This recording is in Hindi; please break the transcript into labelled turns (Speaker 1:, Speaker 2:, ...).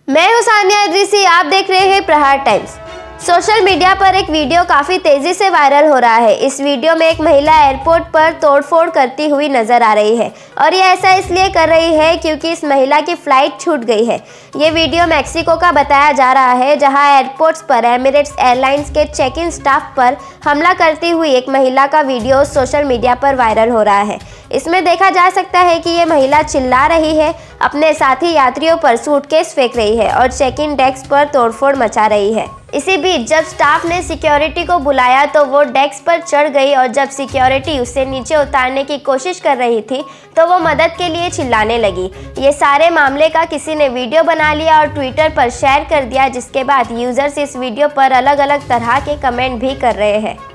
Speaker 1: मैं हूं सानिया इदरीसी, आप देख रहे हैं प्रहार टाइम्स। सोशल मीडिया पर एक वीडियो काफी तेजी से वायरल हो रहा है। इस वीडियो में एक महिला एयरपोर्ट पर तोड़फोड़ करती हुई नजर आ रही है और ये ऐसा इसलिए कर रही है क्योंकि इस महिला की फ्लाइट छूट गई है। ये वीडियो मैक्सिको का बताया जा रहा है, जहां एयरपोर्ट्स पर एमिरेट्स एयरलाइंस के चेक इन स्टाफ पर हमला करती हुई एक महिला का वीडियो सोशल मीडिया पर वायरल हो रहा है। इसमें देखा जा सकता है कि ये महिला चिल्ला रही है, अपने साथी यात्रियों पर सूटकेस फेंक रही है और चेक इन डेस्क पर तोड़फोड़ मचा रही है। इसी बीच जब स्टाफ ने सिक्योरिटी को बुलाया तो वो डेस्क पर चढ़ गई और जब सिक्योरिटी उसे नीचे उतारने की कोशिश कर रही थी तो वो मदद के लिए चिल्लाने लगी। ये सारे मामले का किसी ने वीडियो बना लिया और ट्विटर पर शेयर कर दिया, जिसके बाद यूजर्स इस वीडियो पर अलग अलग तरह के कमेंट भी कर रहे हैं।